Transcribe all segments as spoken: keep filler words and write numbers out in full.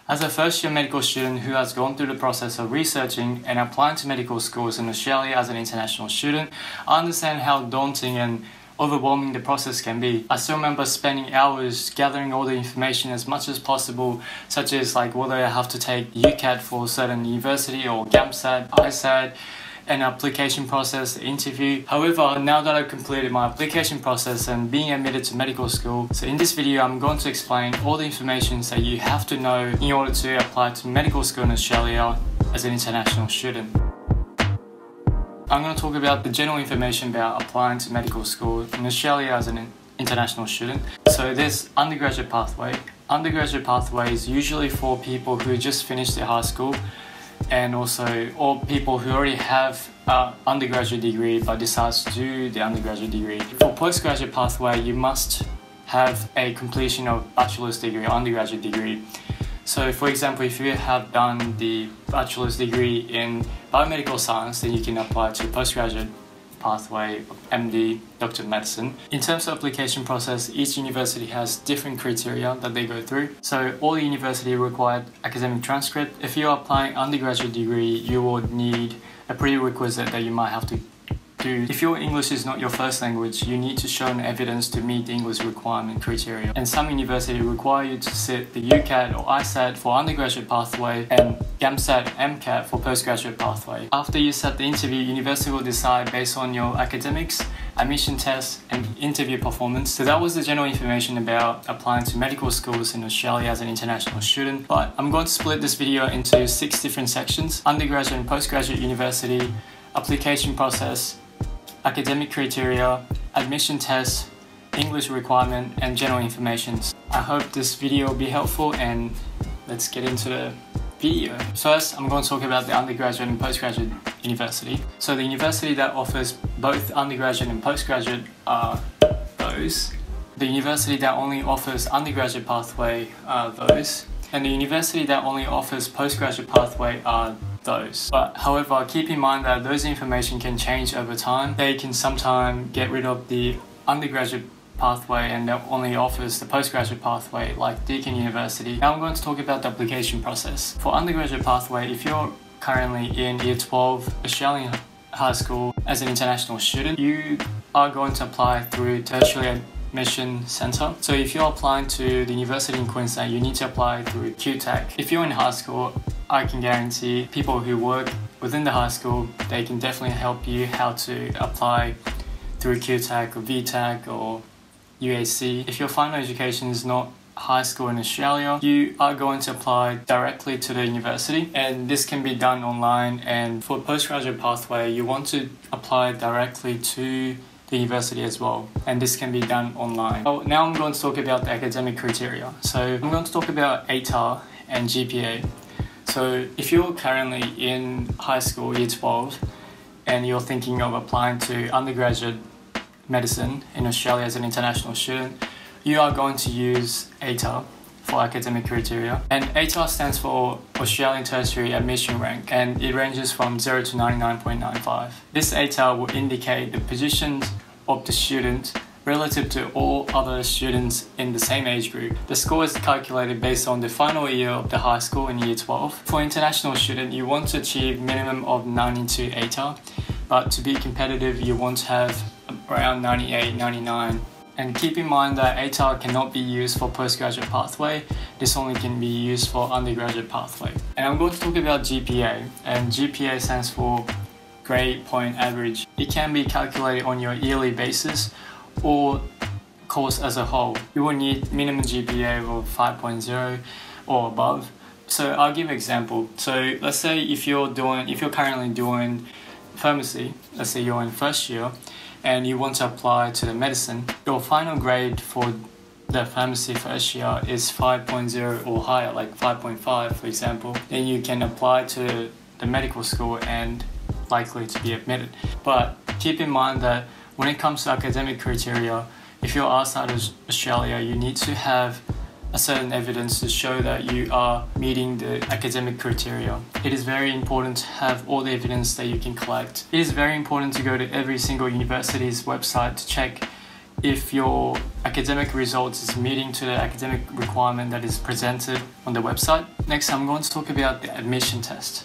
As a first-year medical student who has gone through the process of researching and applying to medical schools in Australia as an international student, I understand how daunting and overwhelming the process can be. I still remember spending hours gathering all the information as much as possible, such as like whether I have to take U CAT for a certain university or GAMSAT, I SAT, an application process, interview. However, now that I've completed my application process and being admitted to medical school, so in this video I'm going to explain all the information that you have to know in order to apply to medical school in Australia as an international student. I'm going to talk about the general information about applying to medical school in Australia as an international student. So there's undergraduate pathway. Undergraduate pathway is usually for people who just finished their high school, and also all people who already have an undergraduate degree but decides to do the undergraduate degree. For postgraduate pathway, you must have a completion of bachelor's degree or undergraduate degree. So for example, if you have done the bachelor's degree in biomedical science, then you can apply to postgraduate pathway, M D, Doctor of Medicine. In terms of application process, each university has different criteria that they go through. So all university required academic transcript. If you're applying undergraduate degree, you would need a prerequisite that you might have to do. If your English is not your first language, you need to show an evidence to meet the English requirement criteria. And some universities require you to sit the U CAT or I SAT for undergraduate pathway and GAMSAT and MCAT for postgraduate pathway. After you set the interview, university will decide based on your academics, admission tests, and interview performance. So that was the general information about applying to medical schools in Australia as an international student. But I'm going to split this video into six different sections: undergraduate and postgraduate university, application process, academic criteria, admission tests, English requirement, and general information. I hope this video will be helpful, and let's get into the video. First, I'm going to talk about the undergraduate and postgraduate university. So the university that offers both undergraduate and postgraduate are those. The university that only offers undergraduate pathway are those. And the university that only offers postgraduate pathway are those. But however, keep in mind that those information can change over time. They can sometimes get rid of the undergraduate pathway and that only offers the postgraduate pathway, like Deakin University. Now I'm going to talk about the application process. For undergraduate pathway, if you're currently in year twelve Australian high school as an international student, you are going to apply through tertiary admission centre. So if you're applying to the university in Queensland, you need to apply through Q TAC. If you're in high school, I can guarantee people who work within the high school, they can definitely help you how to apply through Q TAC or V TAC or U A C. If your final education is not high school in Australia, you are going to apply directly to the university, and this can be done online. And for postgraduate pathway, you want to apply directly to the university as well, and this can be done online. So now I'm going to talk about the academic criteria. So I'm going to talk about A T A R and G P A. So if you're currently in high school, year twelve, and you're thinking of applying to undergraduate medicine in Australia as an international student, you are going to use A T A R for academic criteria. And A T A R stands for Australian Tertiary Admission Rank, and it ranges from zero to ninety-nine point nine five. This A T A R will indicate the positions of the student relative to all other students in the same age group. The score is calculated based on the final year of the high school in year twelve. For international student, you want to achieve minimum of ninety-two A T A R, but to be competitive, you want to have around ninety-eight, ninety-nine. And keep in mind that A T A R cannot be used for postgraduate pathway. This only can be used for undergraduate pathway. And I'm going to talk about G P A, and G P A stands for grade point average. It can be calculated on your yearly basis or course as a whole. You will need minimum G P A of five point zero or above. So I'll give an example. So let's say if you're doing, if you're currently doing pharmacy, let's say you're in first year, and you want to apply to the medicine, your final grade for the pharmacy first year is five point zero or higher, like five point five for example, then you can apply to the medical school and likely to be admitted. But keep in mind that when it comes to academic criteria, if you're outside of Australia, you need to have a certain evidence to show that you are meeting the academic criteria. It is very important to have all the evidence that you can collect. It is very important to go to every single university's website to check if your academic results is meeting to the academic requirement that is presented on the website. Next, I'm going to talk about the admission test.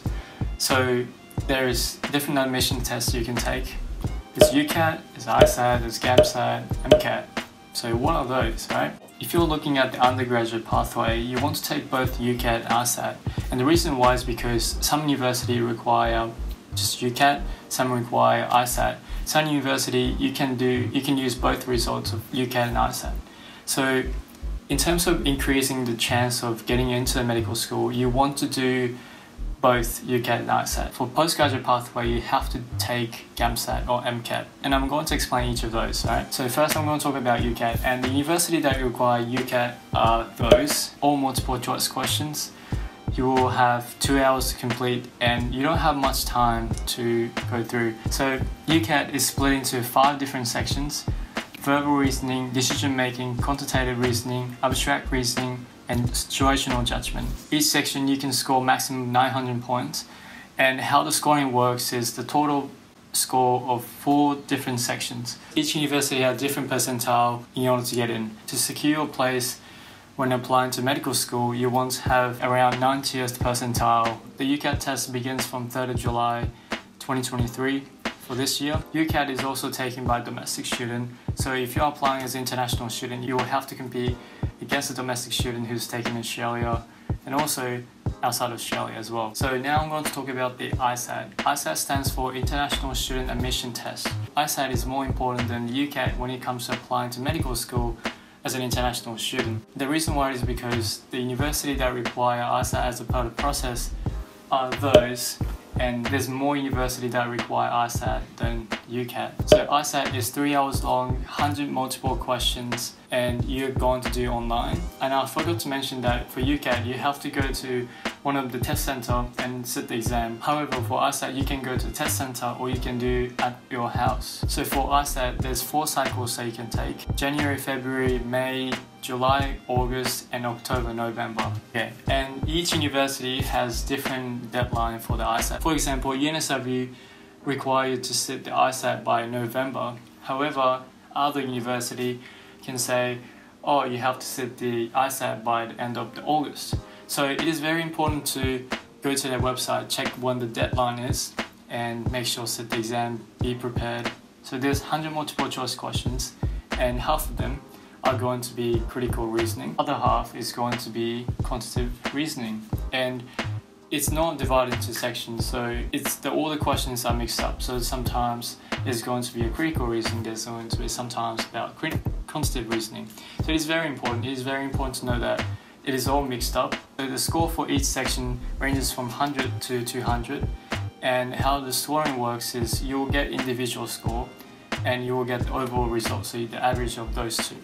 So there is different admission tests you can take. There's U CAT, there's I SAT, there's GAMSAT, MCAT. So what are those, right? If you're looking at the undergraduate pathway, you want to take both U CAT and I SAT. And the reason why is because some universities require just U CAT, some require I SAT. Some university you can do you can use both results of U CAT and I SAT. So in terms of increasing the chance of getting into a medical school, you want to do both U CAT and I SAT. For postgraduate pathway, you have to take GAMSAT or MCAT, and I'm going to explain each of those, right? So first I'm going to talk about U CAT, and the university that require U CAT are those, all multiple choice questions. You will have two hours to complete, and you don't have much time to go through. So U CAT is split into five different sections: verbal reasoning, decision making, quantitative reasoning, abstract reasoning, and situational judgment. Each section you can score maximum nine hundred points, and how the scoring works is the total score of four different sections. Each university has different percentile in order to get in. To secure your place when applying to medical school, you want to have around ninetieth percentile. The U CAT test begins from third of July twenty twenty-three for this year. U CAT is also taken by domestic student, so if you're applying as an international student, you will have to compete against a domestic student who's taken in Australia and also outside Australia as well. So now I'm going to talk about the I SAT. I SAT stands for International Student Admission Test. I SAT is more important than the U CAT when it comes to applying to medical school as an international student. The reason why is because the university that require I SAT as a part of the process are those, and there's more university that require I SAT than U CAT. So I SAT is three hours long, one hundred multiple questions, and you're going to do online. And I forgot to mention that for U CAT, you have to go to one of the test center and sit the exam. However, for I SAT, you can go to the test center or you can do at your house. So for I SAT, there's four cycles that you can take: January, February, May, July, August, and October, November. Okay. And each university has different deadline for the I SAT. For example, U N S W require you to sit the I SAT by November. However, other university can say, oh, you have to sit the I SAT by the end of the August. So it is very important to go to their website, check when the deadline is, and make sure sit the exam, be prepared. So there's one hundred multiple choice questions, and half of them are going to be critical reasoning. Other half is going to be quantitative reasoning, and it's not divided into sections, so it's the, all the questions are mixed up. So sometimes there's going to be a critical reasoning, there's going to be sometimes about quantitative reasoning. So it is very important. It is very important to know that it is all mixed up. So the score for each section ranges from one hundred to two hundred, and how the scoring works is you will get individual score and you will get the overall result, so the average of those two.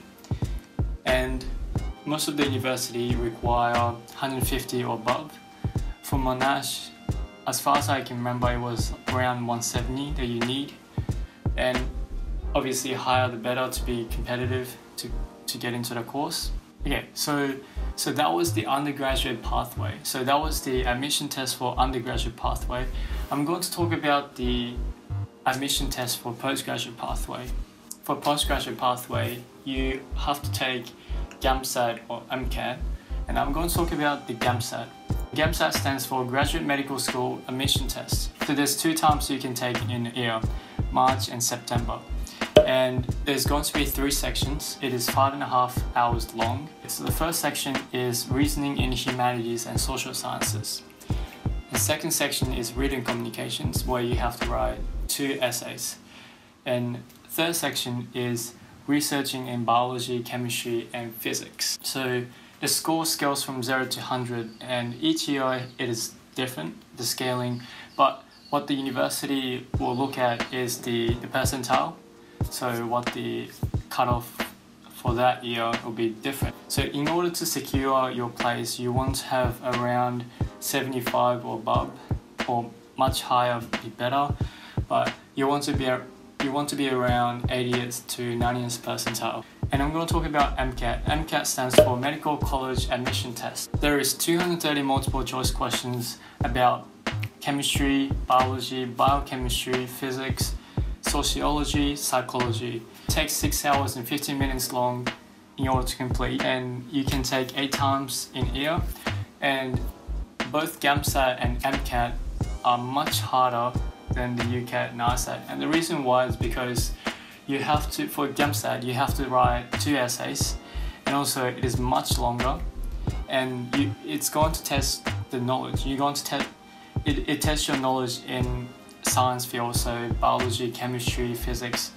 And most of the university require one hundred fifty or above. For Monash, as far as I can remember, it was around one seventy that you need, and obviously higher the better to be competitive to, to get into the course. Okay, so so that was the undergraduate pathway. So that was the admission test for undergraduate pathway. I'm going to talk about the admission test for postgraduate pathway. For postgraduate pathway, you have to take GAMSAT or MCAT, and I'm going to talk about the GAMSAT. GAMSAT stands for Graduate Medical School Admission Test. So there's two times you can take in a year, March and September. And there's going to be three sections. It is five and a half hours long. So the first section is Reasoning in Humanities and Social Sciences. The second section is Written Communications, where you have to write two essays. And third section is Researching in Biology, Chemistry, and Physics. So the score scales from zero to one hundred, and each year it is different, the scaling, but what the university will look at is the, the percentile. So what the cutoff for that year will be different. So in order to secure your place, you want to have around seventy-five or above, or much higher would be better, but you want to be you want to be around eightieth to ninetieth percentile. And I'm going to talk about MCAT. MCAT stands for Medical College Admission Test. There is two hundred thirty multiple choice questions about chemistry, biology, biochemistry, physics, sociology, psychology. It takes six hours and fifteen minutes long in order to complete, and you can take eight times in year. And both GAMSAT and MCAT are much harder than the UCAT and I SAT. And the reason why is because you have to, for GAMSAT, you have to write two essays, and also it is much longer, and you, it's going to test the knowledge. You're going to test, it, it tests your knowledge in science field, so biology, chemistry, physics.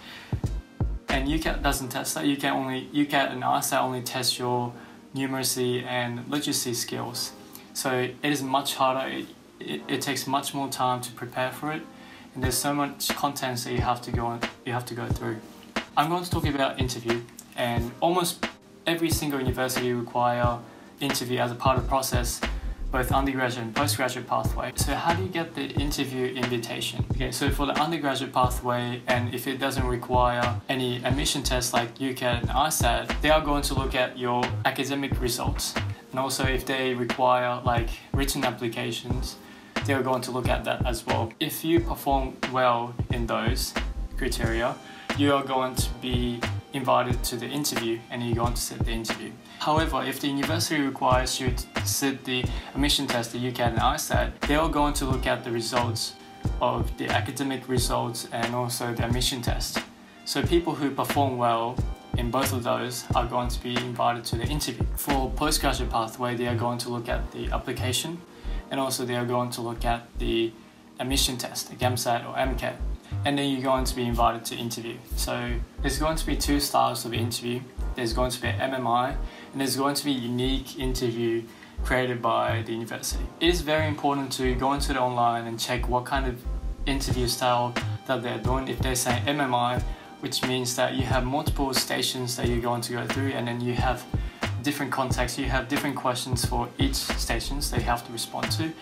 And UCAT doesn't test that. You can only, UCAT and I SAT only test your numeracy and literacy skills. So it is much harder. It, it, it takes much more time to prepare for it, and there's so much content that you have to go on, you have to go through. I'm going to talk about interview, and almost every single university require interview as a part of the process, both undergraduate and postgraduate pathway. So how do you get the interview invitation? Okay, so for the undergraduate pathway, and if it doesn't require any admission tests like UCAT and I SAT, they are going to look at your academic results. And also if they require like written applications, they are going to look at that as well. If you perform well in those criteria, you are going to be invited to the interview, and you're going to sit the interview. However, if the university requires you to sit the admission test, the UCAT and I SAT, they are going to look at the results of the academic results and also the admission test. So people who perform well in both of those are going to be invited to the interview. For postgraduate pathway, they are going to look at the application, and also they are going to look at the admission test, the GAMSAT or MCAT. And then you're going to be invited to interview. So there's going to be two styles of interview. There's going to be an M M I, and there's going to be a unique interview created by the university. It is very important to go into the online and check what kind of interview style that they're doing. If they say M M I, which means that you have multiple stations that you're going to go through, and then you have different contexts, you have different questions for each stations that you have to respond to.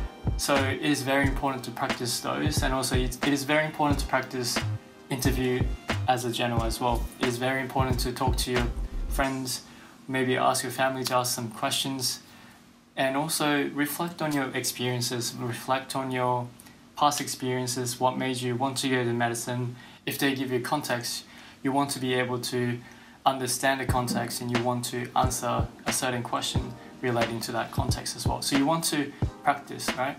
So it is very important to practice those, and also it is very important to practice interview as a general as well. It is very important to talk to your friends, maybe ask your family to ask some questions, and also reflect on your experiences, reflect on your past experiences, what made you want to go to medicine. If they give you context, you want to be able to understand the context, and you want to answer a certain question relating to that context as well. So you want to practice, right?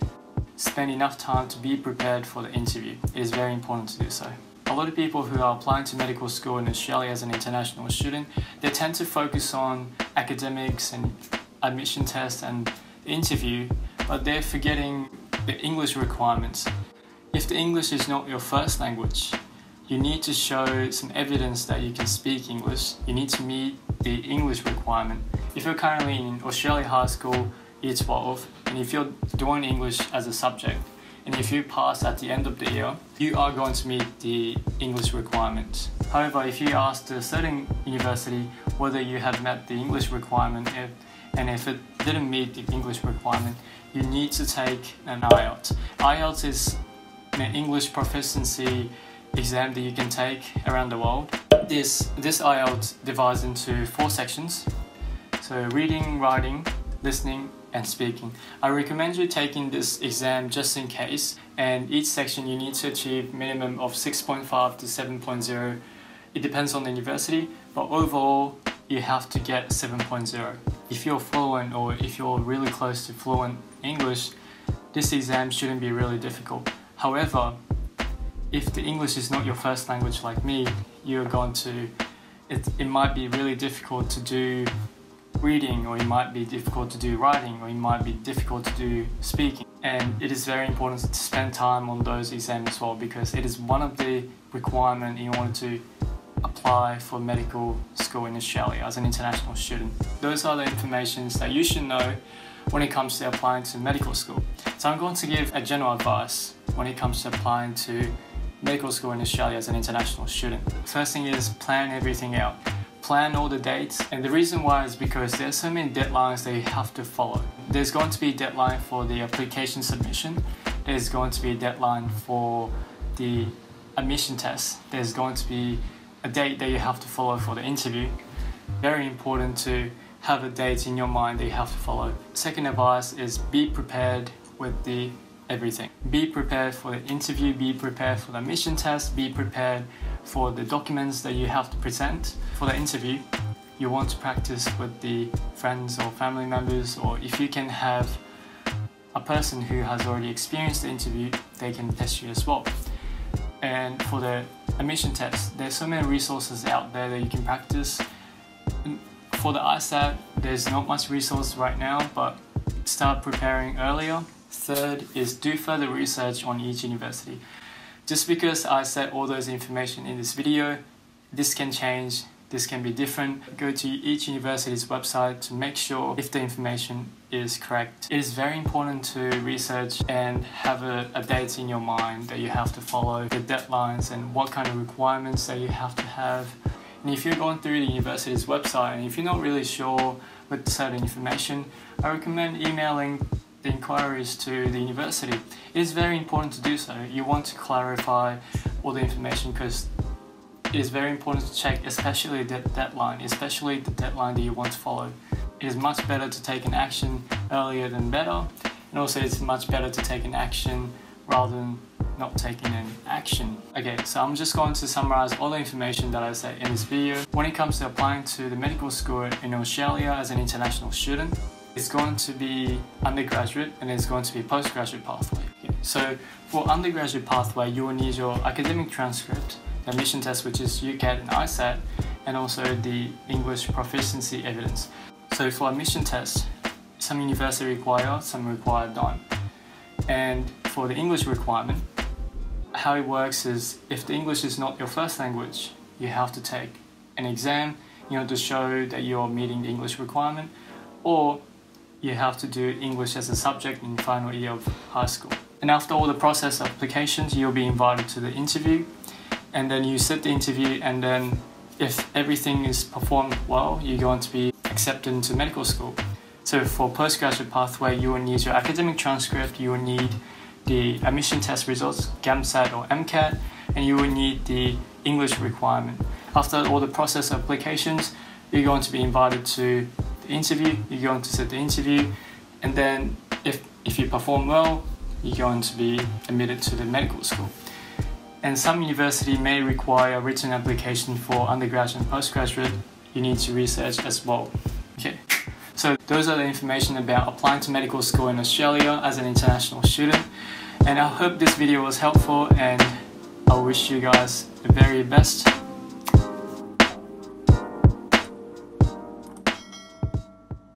Spend enough time to be prepared for the interview. It is very important to do so. A lot of people who are applying to medical school in Australia as an international student, they tend to focus on academics and admission tests and the interview, but they're forgetting the English requirements. If the English is not your first language, you need to show some evidence that you can speak English. You need to meet the English requirement. If you're currently in Australia high school, year twelve, and if you're doing English as a subject, and if you pass at the end of the year, you are going to meet the English requirements. However, if you ask a certain university whether you have met the English requirement, if, and if it didn't meet the English requirement, you need to take an I E L T S. I E L T S is an English proficiency exam that you can take around the world. This, this I E L T S divides into four sections. So reading, writing, listening, and speaking. I recommend you taking this exam just in case, and each section you need to achieve minimum of six point five to seven point zero. It depends on the university, but overall you have to get seven point zero. If you're fluent, or if you're really close to fluent English, this exam shouldn't be really difficult. However, if the English is not your first language like me, you're going to, it, it might be really difficult to do reading, or it might be difficult to do writing, or it might be difficult to do speaking. And it is very important to spend time on those exams as well, because it is one of the requirements in order to apply for medical school in Australia as an international student. Those are the information that you should know when it comes to applying to medical school. So I'm going to give a general advice when it comes to applying to medical school in Australia as an international student. First thing is plan everything out. Plan all the dates, and the reason why is because there's so many deadlines that you have to follow. There's going to be a deadline for the application submission. There's going to be a deadline for the admission test. There's going to be a date that you have to follow for the interview. Very important to have a date in your mind that you have to follow. Second advice is be prepared with the everything. Be prepared for the interview, be prepared for the admission test, be prepared for the documents that you have to present. For the interview, you want to practice with the friends or family members, or if you can have a person who has already experienced the interview, they can test you as well. And for the admission test, there's so many resources out there that you can practice. For the I SAT, there's not much resource right now, but start preparing earlier. Third is do further research on each university. Just because I said all those information in this video, this can change, this can be different. Go to each university's website to make sure if the information is correct. It is very important to research and have a, a date in your mind that you have to follow, the deadlines and what kind of requirements that you have to have. And if you're going through the university's website and if you're not really sure with certain information, I recommend emailing the inquiries to the university. It is very important to do so. You want to clarify all the information because it is very important to check, especially the deadline, especially the deadline that you want to follow. It is much better to take an action earlier than better, and also it's much better to take an action rather than not taking an action. Okay, so I'm just going to summarize all the information that I said in this video. When it comes to applying to the medical school in Australia as an international student, it's going to be undergraduate and it's going to be postgraduate pathway. Okay, so for undergraduate pathway, you will need your academic transcript, the admission test, which is U CAT and I SAT, and also the English proficiency evidence. So for admission test, some university require, some require none. And for the English requirement, how it works is if the English is not your first language, you have to take an exam, you know, to show that you're meeting the English requirement, or you have to do English as a subject in the final year of high school. And after all the process of applications, you'll be invited to the interview, and then you sit the interview, and then if everything is performed well, you're going to be accepted into medical school. So for postgraduate pathway, you will need your academic transcript, you will need the admission test results, GAMSAT or MCAT, and you will need the English requirement. After all the process of applications, you're going to be invited to the interview, you're going to sit the interview, and then if, if you perform well, you're going to be admitted to the medical school. And some university may require a written application for undergraduate and postgraduate. You need to research as well. Okay, so those are the information about applying to medical school in Australia as an international student. And I hope this video was helpful, and I wish you guys the very best.